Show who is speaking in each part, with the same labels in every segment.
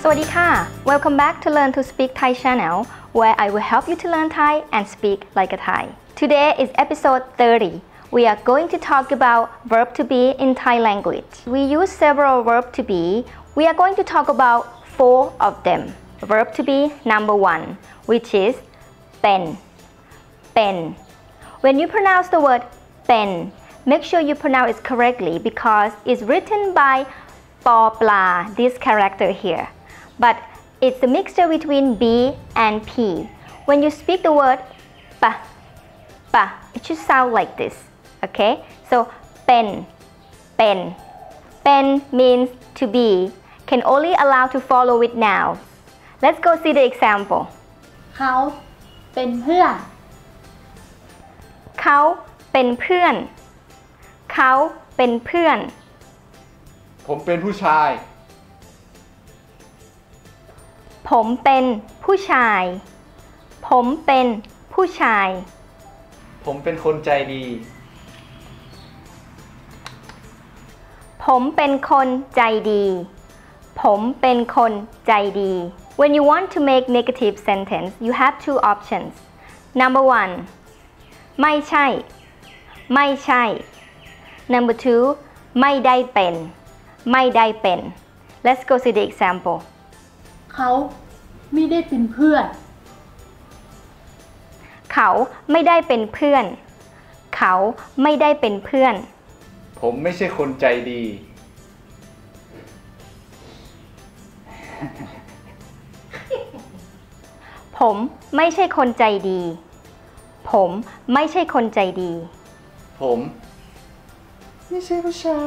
Speaker 1: วัสดีค่ะ Welcome back to Learn to Speak Thai channel, where I will help you to learn Thai and speak like a Thai. Today is episode 30. We are going to talk about verb to be in Thai language. We use several verb to be. We are going to talk about 4 of them. Verb to be number 1, which is เป็น เป็น When you pronounce the word เป็น make sure you pronounce it correctly because it's written by ปอปลา this character here. But it's a mixture between B and P. When you speak the word ปะ ปะ it should sound like this. Okay? So เป็น เป็น เป็น means to be. Can only allow to follow with nouns. Let's go see the example.
Speaker 2: เขาเป็นเพื่อน
Speaker 1: เขาเป็นเพื่อน เขาเป็นเพื่อน
Speaker 3: ผมเป็นผู้ชาย
Speaker 1: ผมเป็นผู้ชาย ผมเป็นผู้ชาย
Speaker 3: ผมเป็นคนใจดี
Speaker 1: ผมเป็นคนใจดี ผมเป็นคนใจดี When you want to make negative sentence, you have 2 options. Number 1, ไม่ใช่ ไม่ใช่ Number 2, ไม่ได้เป็น ไม่ได้เป็น Let's go see the example.
Speaker 2: เขาไม่ได้เป็นเพื่อน
Speaker 1: เขาไม่ได้เป็นเพื่อน เขาไม่ได้เป็นเพื่อน
Speaker 3: ผมไม่ใช่คนใจดี
Speaker 1: ผมไม่ใช่คนใจดี ผมไม่ใช่คนใจดี
Speaker 3: ผมไม่ใช่ผู้ชาย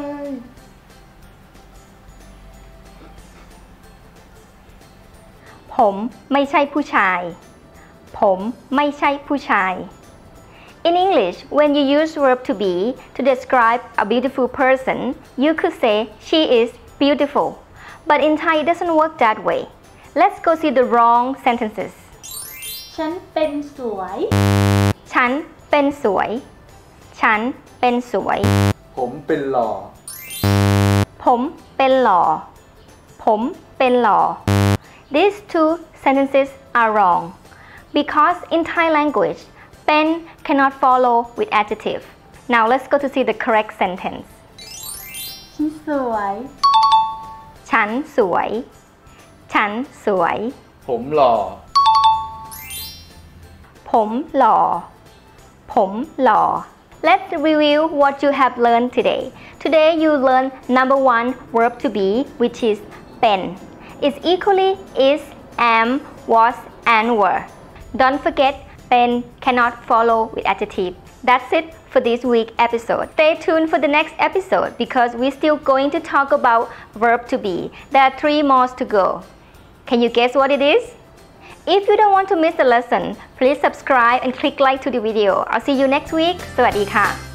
Speaker 1: ผมไม่ใช่ผู้ชาย ผมไม่ใช่ผู้ชาย In English, when you use verb to be to describe a beautiful person, you could say she is beautiful. But in Thai, it doesn't work that way. Let's go see the wrong sentences.
Speaker 2: ฉันเป็นสวย
Speaker 1: ฉันเป็นสวย ฉันเป็นสวย
Speaker 3: ผมเป็นหล่อ
Speaker 1: ผมเป็นหล่อ ผมเป็นหล่อ These 2 sentences are wrong because in Thai language, เป็น cannot follow with adjective. Now let's go to see the correct sentence.
Speaker 2: ฉันสวย
Speaker 1: ฉันสวย ฉันสวย
Speaker 3: ผมหล่อ
Speaker 1: ผมหล่อ ผมหล่อ Let's review what you have learned today. Today you learned number 1 verb to be, which is เป็น It's equally is, am, was, and were. Don't forget เป็น cannot follow with adjective. That's it for this week episode. Stay tuned for the next episode because we're still going to talk about verb to be. There are 3 more to go. Can you guess what it is? If you don't want to miss the lesson, please subscribe and click like to the video. I'll see you next week. สวัสดีค่ะ